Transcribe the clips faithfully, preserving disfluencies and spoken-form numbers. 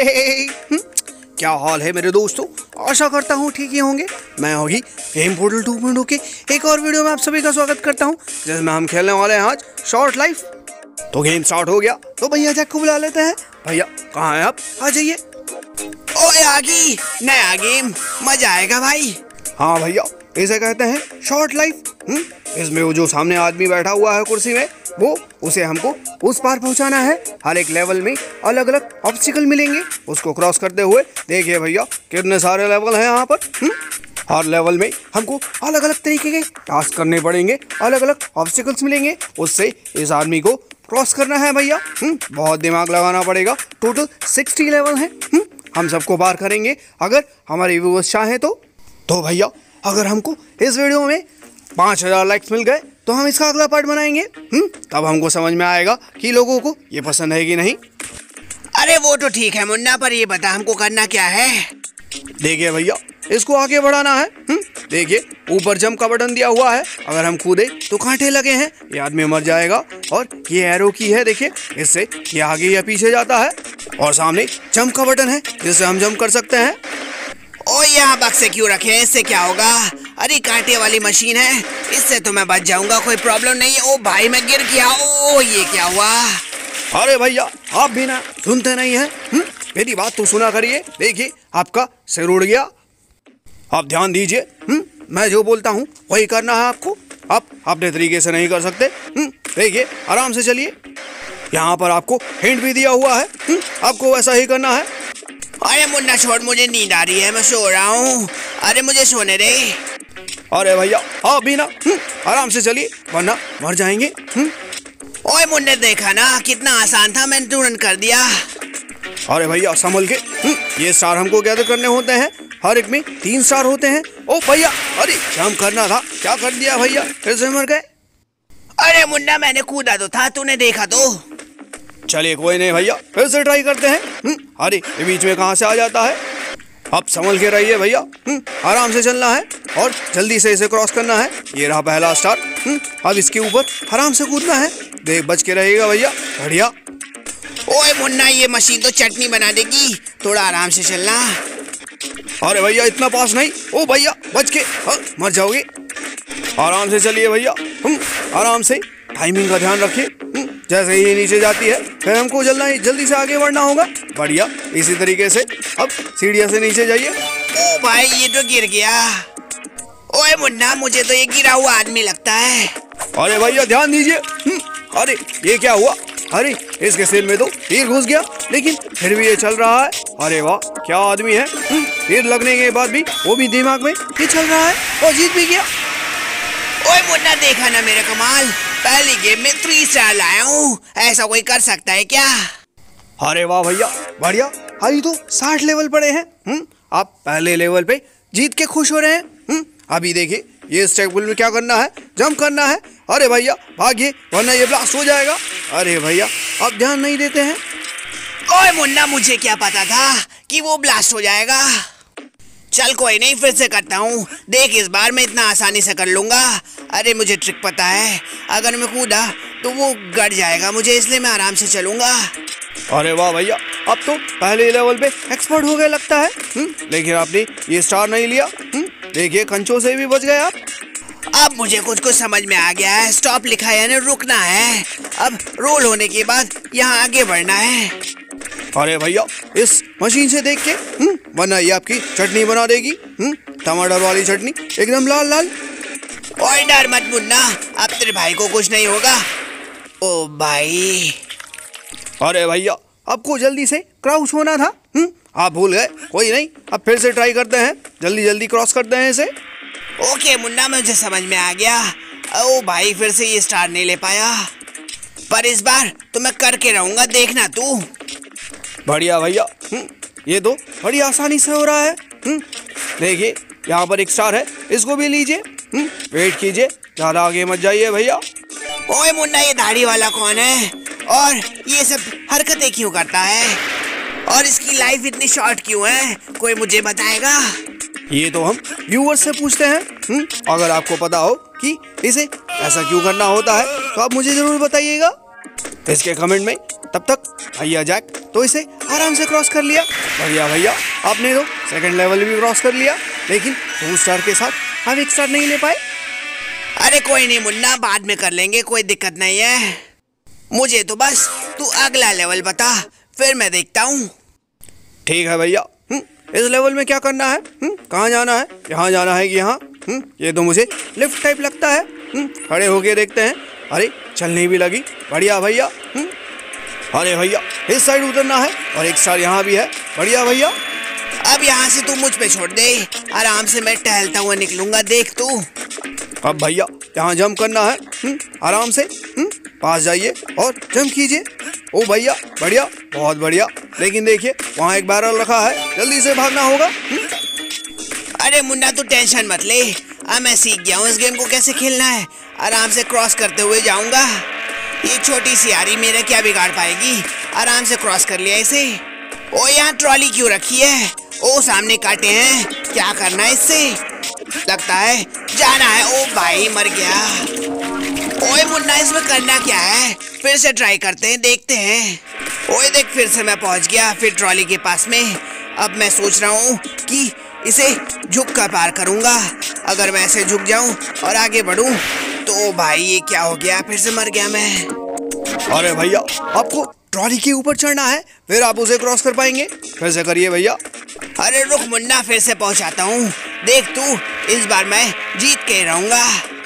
हे, क्या हाल है मेरे दोस्तों। आशा करता हूँ ठीक ही होंगे। मैं होगी game portal two point O के एक और वीडियो में आप सभी का स्वागत करता हूँ, जिसमें हम खेलने वाले हैं आज शॉर्ट लाइफ। तो गेम स्टार्ट हो गया, तो भैया जैक को बुला लेते हैं। भैया कहाँ हैं आप, आ जाइए। ओए आगी, नया गेम, मजा आएगा भाई। हाँ भैया, इसे कहते हैं शॉर्ट लाइफ। इसमें वो जो सामने आदमी बैठा हुआ है कुर्सी में, वो उसे हमको उस पार पहुंचाना है। हर एक लेवल में अलग अलग ऑब्स्टिकल मिलेंगे, उसको क्रॉस करते हुए देखिए भैया कितने सारे लेवल हैं यहाँ पर। हुँ? हर लेवल में हमको अलग अलग तरीके के टास्क करने पड़ेंगे, अलग अलग ऑब्स्टिकल्स मिलेंगे, उससे इस आदमी को क्रॉस करना है भैया। बहुत दिमाग लगाना पड़ेगा। टोटल सिक्सटी लेवल हैं, हम सबको पार करेंगे अगर हमारे व्यूअर्स चाहें तो। तो भैया अगर हमको इस वीडियो में पाँच हजार लाइक्स मिल गए तो हम इसका अगला पार्ट बनाएंगे। हम्म तब हमको समझ में आएगा कि लोगों को ये पसंद है कि नहीं। अरे वो तो ठीक है मुन्ना, पर ये बता हमको करना क्या है। देखिए भैया, इसको आगे बढ़ाना है। हम्म देखिए ऊपर जंप का बटन दिया हुआ है, अगर हम कूदे तो कांटे लगे हैं, ये आदमी मर जाएगा। और ये एरो की है, देखिए इससे ये आगे या पीछे जाता है। और सामने जंप का बटन है, जिससे हम जंप कर सकते हैं। ओ यहाँ बक्से क्यों रखे हैं, इससे क्या होगा। अरे कांटे वाली मशीन है, इससे तो मैं बच जाऊंगा, कोई प्रॉब्लम नहीं है। ओ भाई मैं गिर गया। ओ ये क्या हुआ। अरे भैया आप भी ना सुनते नहीं हैं, मेरी बात तो सुना करिए। देखिए आपका सिर उड़ गया, आप ध्यान दीजिए। मैं जो बोलता हूँ वही करना है आपको, आप अपने तरीके से नहीं कर सकते। देखिए आराम से चलिए, यहाँ पर आपको हिंट भी दिया हुआ है, आपको वैसा ही करना है। अरे मुन्ना छोड़, मुझे नींद आ रही है, मैं सो रहा हूँ। अरे मुझे सोने दे। अरे भैया आप भी ना आराम से चलिए, वरना मर जाएंगे। ओए मुन्ने देखा ना कितना आसान था, मैंने तुरंत कर दिया। अरे भैया संभल के, ये स्टार हमको गैदर करने होते हैं, हर एक में तीन स्टार होते हैं। ओ भैया अरे जंप करना था, क्या कर दिया भैया, फिर से मर गए। अरे मुन्ना मैंने कूदा तो था, तूने देखा तो। चलिए कोई नहीं भैया, फिर से ट्राई करते हैं। अरे ये बीच में कहाँ से आ जाता है। अब संभल के रहिए भैया, आराम से चलना है और जल्दी से इसे क्रॉस करना है। ये रहा पहला स्टार, अब इसके ऊपर आराम से कूदना है। देख बच के रहिएगा भैया, बढ़िया। ओए मुन्ना ये मशीन तो चटनी बना देगी, थोड़ा आराम से चलना। अरे भैया इतना पास नहीं, ओ भैया बच के, हाँ, मर जाओगे। आराम से चलिए भैया, आराम से, टाइमिंग का ध्यान रखिए। जैसे ही नीचे जाती है फिर हमको जल्दी जल्दी से आगे बढ़ना होगा। बढ़िया, इसी तरीके से अब सीढ़ियाँ से नीचे जाइए। ओ भाई ये तो गिर गया। ओए मुन्ना मुझे तो ये गिरा हुआ आदमी लगता है। अरे भैया ध्यान दीजिए। अरे ये क्या हुआ, अरे इसके सिर में तो तीर घुस गया, लेकिन फिर भी ये चल रहा है। अरे वाह क्या आदमी है, तीर लगने के बाद भी वो भी दिमाग में ये चल रहा है और जीत भी गया। ओए मुन्ना देखा ना मेरा कमाल, पहली गेम में थ्री स्टार लाया हूँ, ऐसा कोई कर सकता है क्या। अरे वाह भैया बढ़िया, अभी तो साठ लेवल पड़े हैं। हम्म आप पहले लेवल पे जीत के खुश हो रहे हैं। हम्म अभी देखिए ये स्टेप में क्या करना है, जंप करना है। अरे भैया भागिए, वरना ये ब्लास्ट हो जाएगा। अरे भैया आप ध्यान नहीं देते हैं। ओए मुन्ना मुझे क्या पता था कि वो ब्लास्ट हो जाएगा। चल कोई नहीं, फिर से करता हूँ, देख इस बार मैं इतना आसानी से कर लूंगा। अरे मुझे ट्रिक पता है, अगर मैं कूदा तो वो गड़ जाएगा मुझे, इसलिए मैं आराम से चलूंगा। अरे वाह भैया, अब तो पहले लेवल पे एक्सपर्ट हो गए लगता है। लेकिन आपने ये स्टार नहीं लिया, देखिए कंचों से भी बच गए आप। अब मुझे कुछ कुछ समझ में आ गया है, स्टॉप लिखा है यानी रुकना है। अब रोल होने के बाद यहाँ आगे बढ़ना है। अरे भैया इस मशीन से देख के, वरना ये आपकी चटनी बना देगी, टमाटर वाली चटनी, एकदम लाल लाल। ओए डर मत मुन्ना, अब तेरे भाई को कुछ नहीं होगा। ओ भाई। अरे भैया आपको जल्दी से क्राउच होना था, आप भूल गए, कोई नहीं, अब फिर से ट्राई करते हैं, जल्दी जल्दी क्रॉस करते हैं इसे। ओके मुन्ना मुझे समझ में आ गया। ओ भाई फिर से ये स्टार नहीं ले पाया, पर इस बार तो मैं करके रहूंगा, देखना तू। बढ़िया भैया, ये तो बड़ी आसानी से हो रहा है। देखिए यहाँ पर एक स्टार है, इसको भी लीजिए। वेट कीजिए, ज़्यादा आगे मत जाइए भैया। ओए मुन्ना ये दाढ़ी वाला कौन है और ये सब हरकतें क्यों करता है, और इसकी लाइफ इतनी शॉर्ट क्यों है, कोई मुझे बताएगा। ये तो हम व्यूअर्स से पूछते हैं। अगर आपको पता हो कि इसे ऐसा क्यों करना होता है तो आप मुझे जरूर बताइएगा। इसके कमेंट में। तब तक भैया जैक तो इसे आराम से क्रॉस कर लिया। बढ़िया भैया, आपने तो सेकंड लेवल भी क्रॉस कर लिया, लेकिन दो स्टार के साथ हम एक स्टार नहीं ले पाए। अरे कोई नहीं मुन्ना, बाद में कर लेंगे, कोई दिक्कत नहीं है। मुझे तो बस तू अगला लेवल बता, फिर मैं देखता हूँ। ठीक है भैया। इस लेवल में क्या करना है? कहाँ जाना है? यहाँ जाना है कि यहाँ? ये तो मुझे लिफ्ट टाइप लगता है। खड़े होके देखते हैं। अरे चलने भी लगी। बढ़िया भैया। अरे भैया इस साइड उतरना है और एक स्टार यहाँ भी है। बढ़िया भैया। अब यहाँ से तू मुझ पे छोड़ दे, आराम से मैं टहलता हुआ निकलूंगा, देख तू। अब भैया यहाँ जंप करना है। हुँ? आराम से हुँ? पास जाइए और जंप कीजिए। ओ भैया बढ़िया, बहुत बढ़िया। लेकिन देखिए वहाँ एक बैरल रखा है, जल्दी से भागना होगा। हुँ? अरे मुन्ना तू टेंशन मत ले, अब मैं सीख गया हूँ इस गेम को कैसे खेलना है। आराम से क्रॉस करते हुए जाऊंगा। ये छोटी सी यारी मेरा क्या बिगाड़ पाएगी, आराम से क्रॉस कर लिया इसे। ओ यहाँ ट्रॉली क्यों रखी है? ओ सामने कांटे हैं, क्या करना है इससे? लगता है जाना है। ओ भाई मर गया। ओए मुन्ना इसमें करना क्या है? फिर से ट्राई करते हैं, देखते हैं। ओए देख फिर से मैं पहुंच गया फिर ट्रॉली के पास में। अब मैं सोच रहा हूँ कि इसे झुक कर पार करूंगा। अगर मैं ऐसे झुक जाऊं और आगे बढ़ूं तो भाई ये क्या हो गया, फिर से मर गया मैं। अरे भैया आपको ट्रॉली के ऊपर चढ़ना है, फिर आप उसे क्रॉस कर पाएंगे। फिर से करिए भैया। अरे रुक मुन्ना, फिर से पहुंचाता हूँ, देख तू, इस बार मैं जीत के रहूंगा।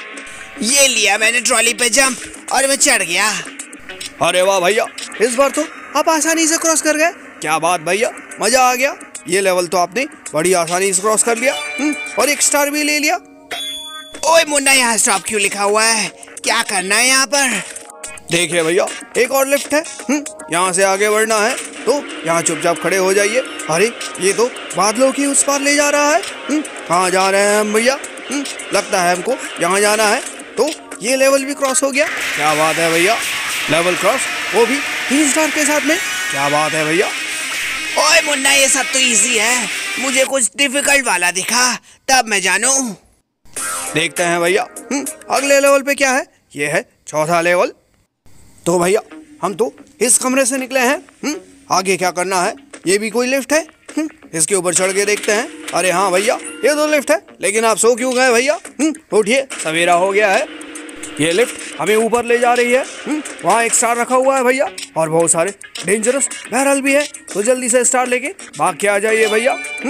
ये लिया मैंने ट्रॉली पे जंप और मैं चढ़ गया। अरे वाह भैया, इस बार तो आप आसानी से क्रॉस कर गए। क्या बात भैया, मजा आ गया। ये लेवल तो आपने बड़ी आसानी से क्रॉस कर लिया और एक स्टार भी ले लिया। ओए मुन्ना यहाँ स्टॉप क्यों लिखा हुआ है? क्या करना है यहाँ पर? देखिए भैया एक और लिफ्ट है, यहाँ से आगे बढ़ना है तो यहाँ चुपचाप खड़े हो जाइए। अरे ये तो बादलों की उस पार ले जा रहा है। कहाँ जा रहे हैं हम भैया? लगता है हमको यहाँ जाना है। तो ये लेवल भी क्रॉस हो गया। क्या बात है भैया, लेवल क्रॉस, वो भी तीन स्टार के साथ में। क्या बात है भैया। ओए मुन्ना ये सब तो इजी है, मुझे कुछ डिफिकल्ट वाला दिखा तब मैं जानू। देखते हैं भैया अगले लेवल पे क्या है। ये है चौथा लेवल। तो भैया हम तो इस कमरे से निकले हैं। हुँ? आगे क्या करना है? ये भी कोई लिफ्ट है। हुँ? इसके ऊपर चढ़ के देखते हैं। अरे हाँ भैया ये तो लिफ्ट है, लेकिन आप सो क्यों गए भैया? उठिए, सवेरा हो गया है। ये लिफ्ट हमें ऊपर ले जा रही है। वहाँ एक स्टार रखा हुआ है भैया और बहुत सारे डेंजरस बैरल भी है। तो जल्दी से स्टार लेके भाग के आ जाइए भैया।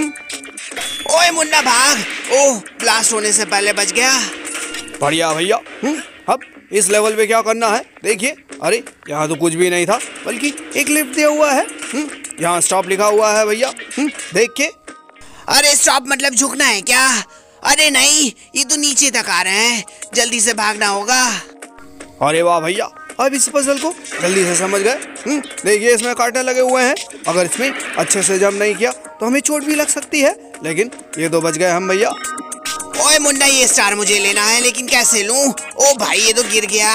ओए मुन्ना भाग। ओह ब्लास्ट होने से पहले बच गया। बढ़िया भैया। अब इस लेवल पे क्या करना है? देखिए, अरे यहाँ तो कुछ भी नहीं था, बल्कि एक लिफ्ट दिया हुआ है। यहाँ स्टॉप लिखा हुआ है भैया, देख के। अरे स्टॉप मतलब झुकना है क्या? अरे नहीं, ये तो नीचे तक आ रहे हैं, जल्दी से भागना होगा। अरे वाह भैया, अब इस पजल को जल्दी से समझ गए। देखिए इसमें कांटे लगे हुए हैं, अगर इसमें अच्छे से जंप नहीं किया तो हमें चोट भी लग सकती है, लेकिन ये तो बच गए हम भैया। ओए मुन्ना ये स्टार मुझे लेना है, लेकिन कैसे लूं? ओ भाई ये तो गिर गया।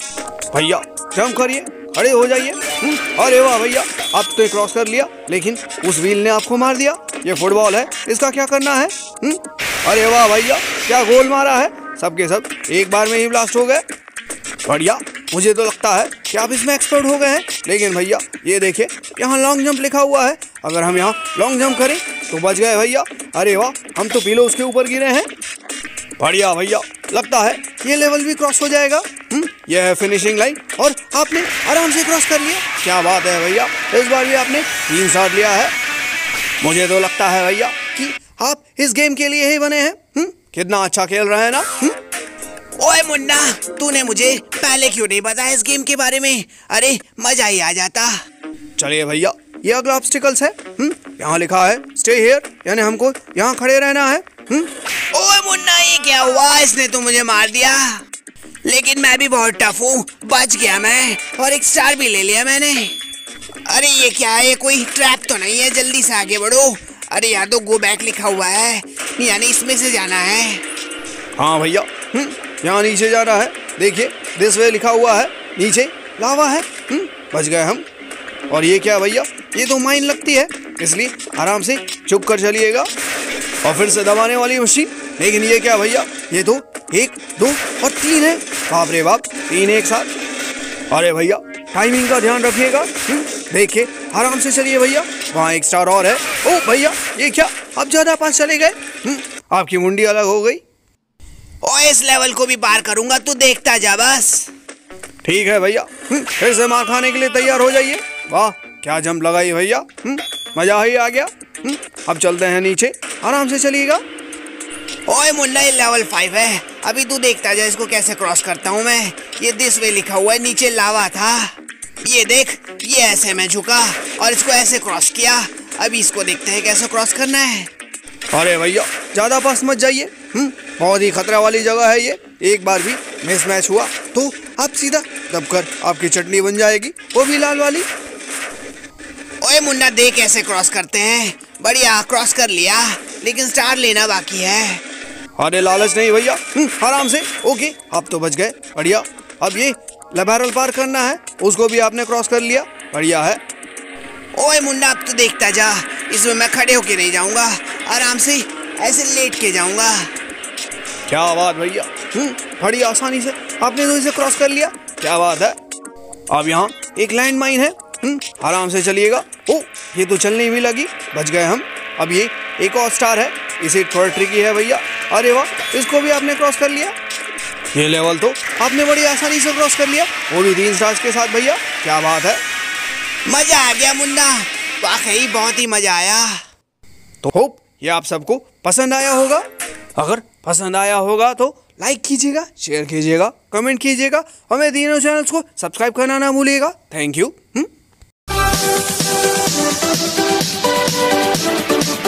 भैया जंप करिए, खड़े हो जाइए। अरे वाह भैया, आप तो क्रॉस कर लिया, लेकिन उस व्हील ने आपको मार दिया। ये फुटबॉल है, इसका क्या करना है? हुँ? अरे वाह भैया, क्या गोल मारा है। सबके सब एक बार में ही ब्लास्ट हो गए। बढ़िया, मुझे तो लगता है कि आप इसमें एक्सपर्ट हो गए हैं। लेकिन भैया ये देखिए, यहाँ लॉन्ग जंप लिखा हुआ है, अगर हम यहाँ लॉन्ग जंप करें तो बच गए भैया। अरे वाह, हम तो पिलो उसके ऊपर गिरे हैं। बढ़िया भैया, लगता है ये लेवल भी क्रॉस हो जाएगा। यह है फिनिशिंग लाइन और आपने आराम से क्रॉस कर लिया। क्या बात है भैया, इस बार भी आपने तीन शॉट लिया है। मुझे तो लगता है भैया कि आप इस गेम के लिए ही बने हैं। हुँ? कितना अच्छा खेल रहे हैं ना। हुँ? ओए मुन्ना, तूने मुझे पहले क्यों नहीं बताया इस गेम के बारे में? अरे मजा ही आ जाता। चलिए भैया, ये अगला ऑब्स्टिकल्स है। यहाँ लिखा है स्टे हियर, यानी हमको यहाँ खड़े रहना है। हुँ? ओए मुन्ना ये क्या हुआ? इसने तो मुझे मार दिया, लेकिन मैं भी बहुत टफ हूँ, बच गया मैं और एक स्टार भी ले लिया मैंने। अरे ये क्या है? कोई ट्रैप तो नहीं है? जल्दी से आगे बढ़ो। अरे यहाँ तो गो बैक लिखा हुआ है, यानी इसमें से जाना है। हाँ भैया, यहाँ नीचे जाना है। देखिए दिस वे लिखा हुआ है, नीचे लावा है। बच गए हम। और ये क्या भैया? ये तो माइन लगती है, इसलिए आराम से चुप कर चलिएगा। और फिर से दबाने वाली मशीन। लेकिन ये क्या भैया? ये तो एक, दो और तीन है। बाप रे बाप, तीन एक साथ। अरे भैया टाइमिंग का ध्यान रखिएगा। हम्म, देखिए आराम से चलिए भैया, वहाँ एक स्टार और है। ओ भैया ये क्या, आप ज्यादा पास चले गए। हम्म, आपकी मुंडी अलग हो गई। ओ इस लेवल को भी पार करूंगा, तू देखता जा बस। ठीक है भैया, हम्म, फिर से मार खाने के लिए तैयार हो जाइए। वाह क्या जंप लगाई भैया, हम्म, मजा ही आ गया। हम्म, अब चलते हैं नीचे, आराम से चलिएगा। ओए मुन्ना ये लेवल फाइव है, अभी तू देखता जा इसको कैसे क्रॉस करता हूँ मैं। ये दिस वे लिखा हुआ है, नीचे लावा था। ये देख, ये ऐसे मैं झुका और इसको ऐसे क्रॉस किया। अभी इसको देखते हैं कैसे क्रॉस करना है। अरे भैया ज्यादा पास मत जाइए, हम्म, बहुत ही खतरा वाली जगह है ये। एक बार भी मिस मैच हुआ तो आप सीधा दबकर आपकी चटनी बन जाएगी, वो भी लाल वाली। ओए मुन्ना देख कैसे क्रॉस करते हैं। बढ़िया क्रॉस कर लिया, लेकिन स्टार लेना बाकी है। अरे लालच नहीं भैया, हम्म, आराम से। ओके आप तो बच गए, बढ़िया। अब ये लबैरल पार करना है, उसको भी आपने क्रॉस कर लिया, बढ़िया है। ओए मुन्ना अब तो देखता जा, इसमें मैं खड़े होके नहीं जाऊंगा, आराम से ऐसे लेट के जाऊंगा। क्या बात भैया, हम्म, बड़ी आसानी से आपने तो इसे क्रॉस कर लिया, क्या बात है। अब यहाँ एक लैंड माइन है, हम्म, आराम से चलिएगा। ओ ये तो चलने भी लगी, बच गए हम। अब ये एक और स्टार है, इसे थोड़ा ट्रिकी है भैया। अरे वाह, इसको भी आपने क्रॉस कर लिया। ये लेवल तो आपने बड़ी आसानी से क्रॉस कर लिया, वो भी तीन स्टार्स के साथ भैया, क्या बात है। मजा आ गया मुन्ना, वाकई बहुत ही मजा आया। तो होप ये आप सबको पसंद आया होगा। अगर पसंद आया होगा तो लाइक कीजिएगा, शेयर कीजिएगा, कमेंट कीजिएगा, हमें तीनों चैनल्स को सब्सक्राइब करना ना भूलिएगा। Thank you.